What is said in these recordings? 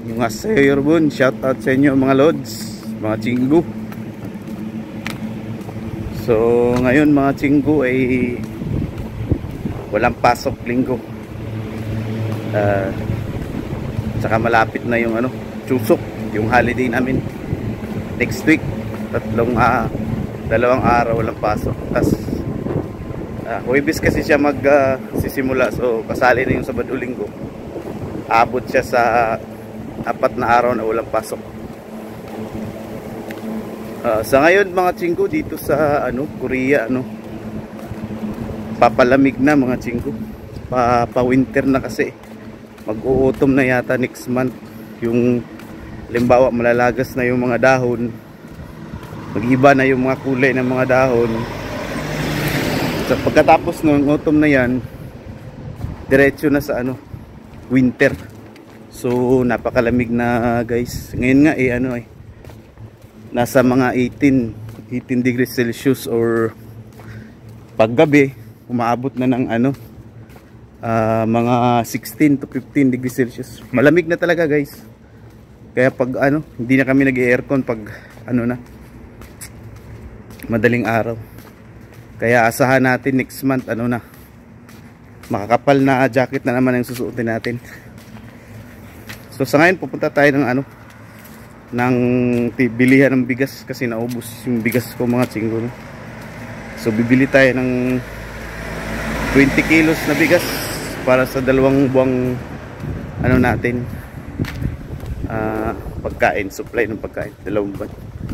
Yung Asayor Bun, shout out sa inyo mga lods, mga chinggo. So ngayon mga chinggo ay walang pasok linggo. Saka malapit na yung Chusok, yung holiday namin next week. Dalawang araw walang pasok. Tas Huwebes kasi siya sisimula, so kasali na yung Sabado Linggo. Abot siya sa 4 na araw na walang pasok. Sa ngayon mga chinggo dito sa Korea, papalamig na mga chinggo. Pa-winter na kasi. Mag-uutom na yata next month. Yung limbawa malalagas na yung mga dahon. Mag-iba na yung mga kulay ng mga dahon. So pagkatapos ng autumn na yan, diretso na sa winter. So napakalamig na guys. Ngayon nga nasa mga 18 degrees Celsius, or paggabi umaabot na ng mga 16 to 15 degrees Celsius. Malamig na talaga guys. Kaya pag hindi na kami nag-aircon pag madaling araw. Kaya asahan natin next month makakapal na jacket na naman ang susuotin natin. So sa ngayon pupunta tayo ng bilihan ng bigas kasi naubos yung bigas ko mga chinggo. So bibili tayo ng 20 kilos na bigas para sa 2 buwang natin pagkain, supply ng pagkain, 2 buwan.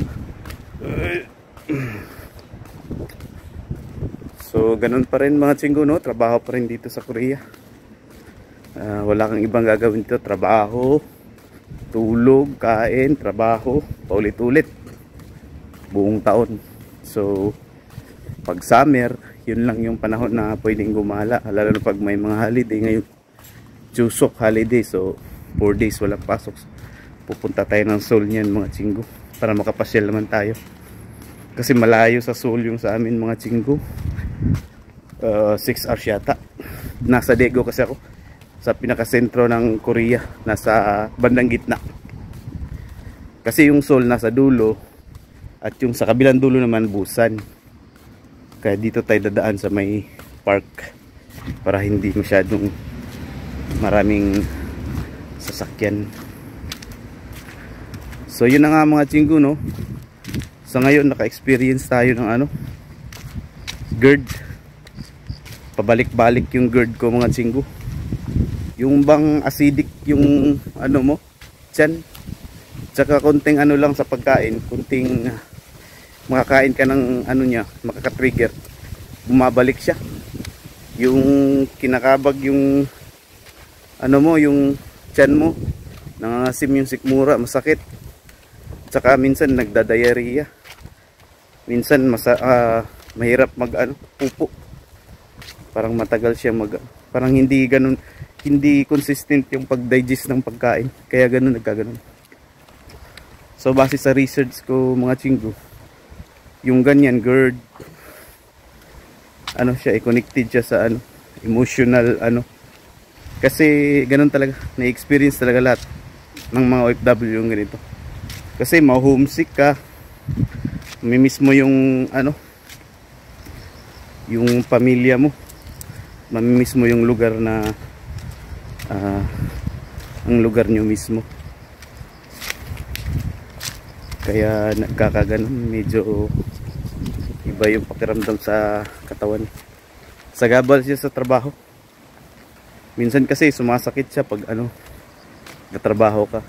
So ganun pa rin mga chinggo, trabaho pa rin dito sa Korea. Wala kang ibang gagawin dito, trabaho, tulog, kain, trabaho, paulit-ulit buong taon. So pag summer, yun lang yung panahon na pwedeng gumala, lalo na pag may mga holiday. Ngayon Chusok holiday, so 4 days walang pasok. Pupunta tayo ng Seoul niyan mga chinggo para makapasyal naman tayo, kasi malayo sa Seoul yung sa amin mga chinggo. 6 hours yata. Nasa Daegu kasi ako, sa pinakasentro ng Korea, nasa bandang gitna. Kasi yung Seoul nasa dulo, at yung sa kabilang dulo naman Busan. Kaya dito tayo dadaan sa may park para hindi masyadong maraming sasakyan. So yun na nga mga chinggo, sa ngayon naka-experience tayo ng GERD. Pabalik-balik yung GERD ko mga chinggo. Yung bang acidic yung mo tiyan, tsaka konting lang sa pagkain, konting makakain ka ng niya, makaka-trigger, bumabalik siya. Yung kinakabag yung yung tiyan mo, nangangasim yung sikmura, masakit. Tsaka minsan nagda-diarrhea. Minsan mahirap pupo. Parang matagal siya parang hindi consistent yung pag-digest ng pagkain. Kaya nagkaganon. So base sa research ko mga chinggo, yung ganyan GERD, siya, connected siya sa emotional kasi ganun talaga, na-experience talaga lahat ng mga OFW yung ganito. Kasi ma-homesick ka, mamimiss mo yung yung pamilya mo, mamimiss mo yung lugar na ang lugar nyo mismo. Kaya nagkakaganon, medyo iba yung pakiramdam sa katawan. Sagabal siya sa trabaho. Minsan kasi sumasakit siya pag katrabaho ka.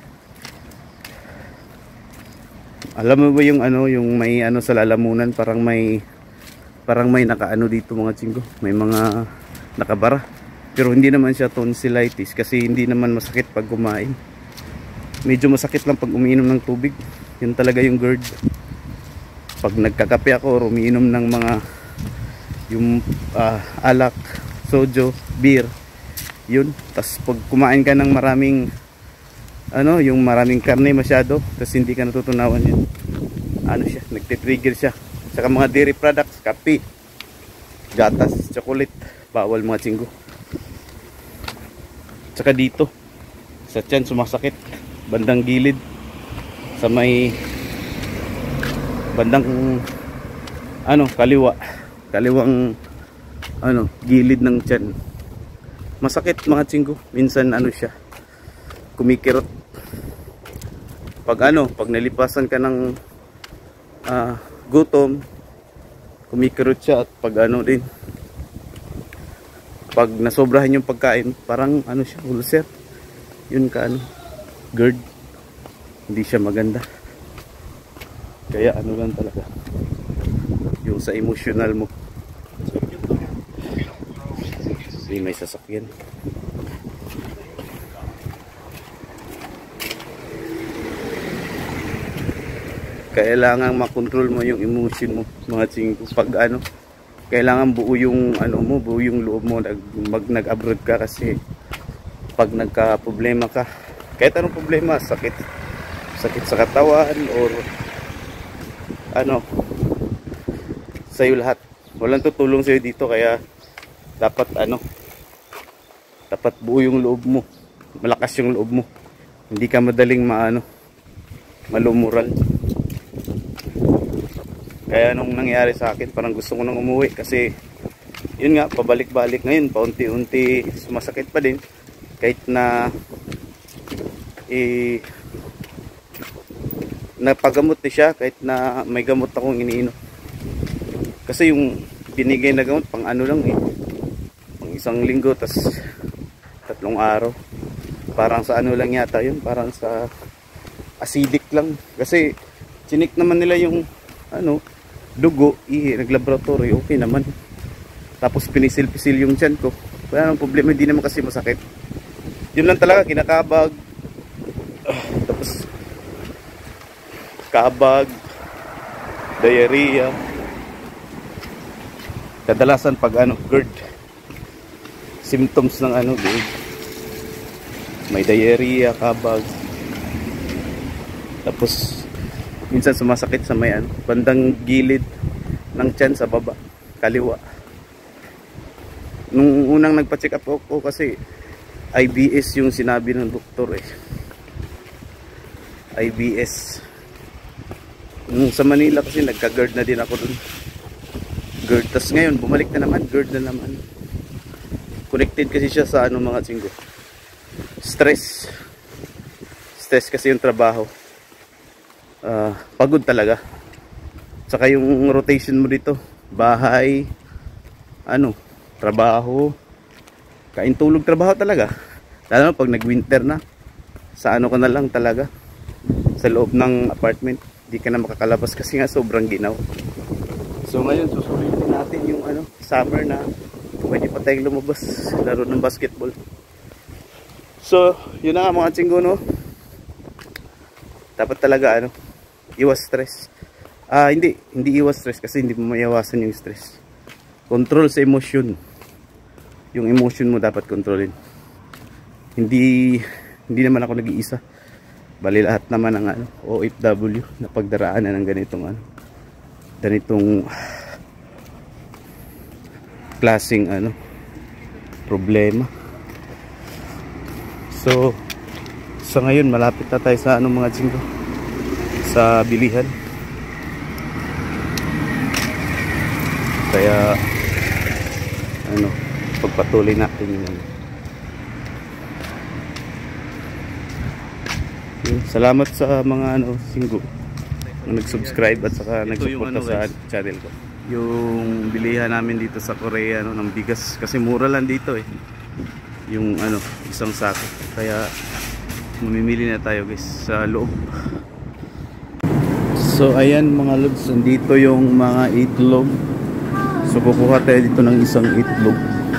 Alam mo ba yung yung may sa lalamunan, parang may nakaano dito mga chinggo, may mga nakabara. Pero hindi naman siya tonsillitis kasi hindi naman masakit pag kumain. Medyo masakit lang pag umiinom ng tubig. Yun talaga yung GERD. Pag nagkakape ako or umiinom ng mga yung alak, sojo, beer, yun. Tas pag kumain ka ng maraming yung maraming karne masyado, tas hindi ka natutunawan yun, siya, nagtitrigger siya. Saka mga dairy products, kape, gatas, chocolate, bawal mga chinggo. Saka dito sa tiyan sumasakit, bandang gilid, sa may bandang kaliwang gilid ng tiyan. Masakit mga tsinggo, minsan siya kumikirot pag nalipasan ka ng gutom, kumikirot siya. At pag din, pag nasobrahan yung pagkain, parang siya, ulcer, yun GERD, hindi siya maganda. Kaya lang talaga yung sa emotional mo. May sasakyan. Kailangan makontrol mo yung emotion mo mga tsinggo. Pag kailangan buo yung buo yung loob mo nag-abroad ka, kasi pag nagka-problema ka, kahit anong problema, sakit sa katawan or sa'yo lahat, walang tutulong sa'yo dito. Kaya dapat dapat buo yung loob mo, malakas yung loob mo, hindi ka madaling malumural. Kaya nung nangyari sa akin, parang gusto ko nang umuwi, kasi yun nga, pabalik-balik. Ngayon paunti-unti sumasakit pa din, kahit na napagamot ni siya, kahit na may gamot akong iniinom. Kasi yung binigay na gamot pang lang pang 1 linggo, tas 3 araw. Parang sa lang yata yun, parang sa acidic lang. Kasi chinik naman nila yung dugo, naglaboratory, okay naman. Tapos pinisil-pisil yung tiyan ko, wala nang problema, hindi naman kasi masakit. Yun lang talaga, kinakabag. Tapos kabag, diarrhea. Kadalasan pag GERD, symptoms ng GERD, may diarrhea, kabag. Tapos minsan sumasakit sa may bandang gilid ng tiyan sa baba, kaliwa. Nung unang nagpa-check up ako, kasi IBS yung sinabi ng doktor IBS. Nung sa Manila kasi nagka-GERD na din ako dun. GERD, tas ngayon bumalik na naman, GERD na naman. Connected kasi siya sa mga tsinggo, stress kasi yung trabaho. Pagod talaga. Saka yung rotation mo dito, bahay, trabaho, kain, tulog, trabaho talaga. Lalo na pag nag-winter na, sa ka na lang talaga, sa loob ng apartment, di ka na makakalabas kasi nga sobrang ginaw. So ngayon susulitin natin yung summer na pwede pa tayong lumabas, laro ng basketball. So yun na nga mga tsinggo, dapat talaga iwas stress. Hindi iwas stress, kasi hindi mo maiwasan yung stress. Control sa emotion. Yung emotion mo dapat kontrolin. Hindi naman ako nag-iisa. Bali lahat naman ng OFW na pagdaraanan ng ganitong klaseng problema. So sa ngayon malapit na tayo sa mga tsinggo, sa bilihan. Kaya pagpatuloy natin yun. Salamat sa mga tsinggo na nag-subscribe at saka nag-suporta sa channel ko. Yung bilihan namin dito sa Korea ng bigas, kasi mura lang dito yung isang sako. Kaya mamimili na tayo guys sa loob. So ayan mga lods, nandito yung mga itlog. So kukuha tayo dito ng isang itlog.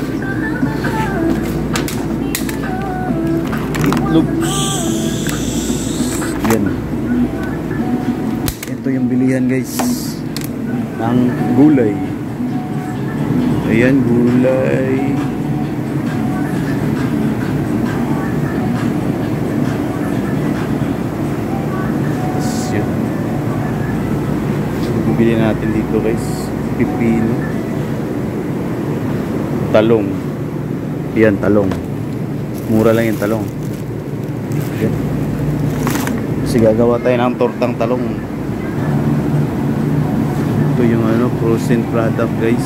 Yan. Ito yung bilihan guys ng gulay. Ayan, gulay. Bibili natin dito guys, pipino, talong. Yan, talong. Mura lang yung talong. Kasi gagawa tayo ng tortang talong. Ito yung ano, frozen product guys.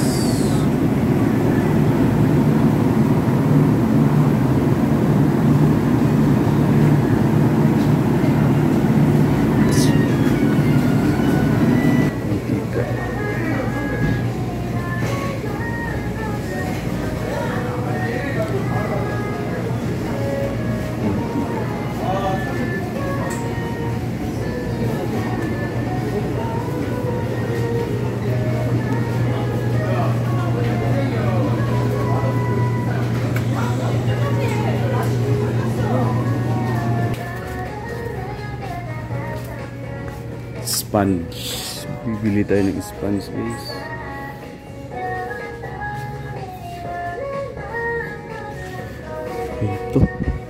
Sponge. Bibili tayo ng sponge guys. Ito.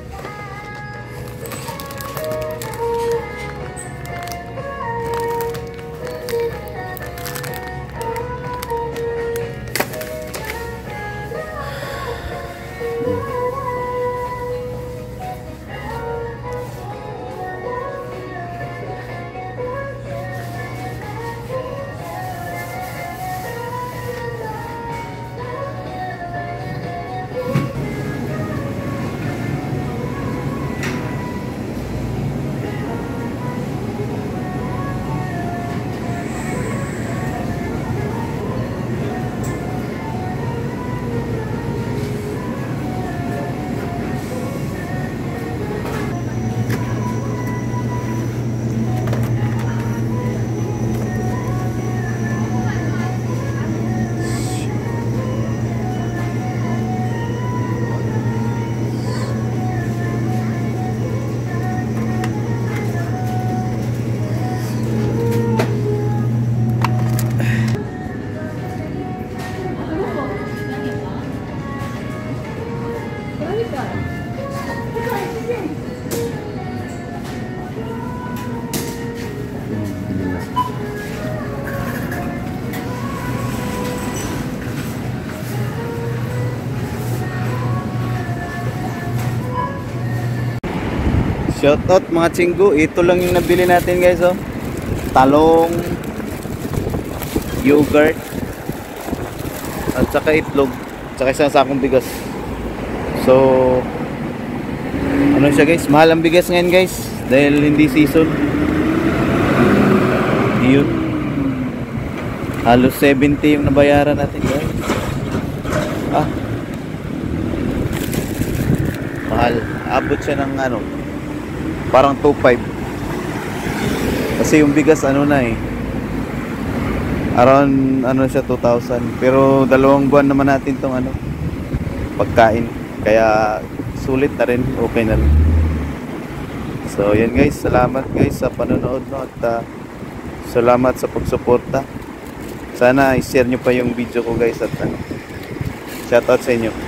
Shoutout mga chinggo, ito lang yung nabili natin guys oh. Talong, yogurt, at saka itlog, at saka isang sakong bigas. So ano siya guys, mahal ang bigas ngayon guys dahil hindi season. Yun, halos 70 yung nabayaran natin guys. Mahal, abot siya ng ano, parang 2.5 kasi yung bigas ano na around ano siya 2,000, pero 2 buwan naman natin tong ano pagkain, kaya sulit na rin, okay na rin. So yan guys, salamat guys sa panonood no, at salamat sa pagsuporta. Sana i-share nyo pa yung video ko guys, at shoutout sa inyo.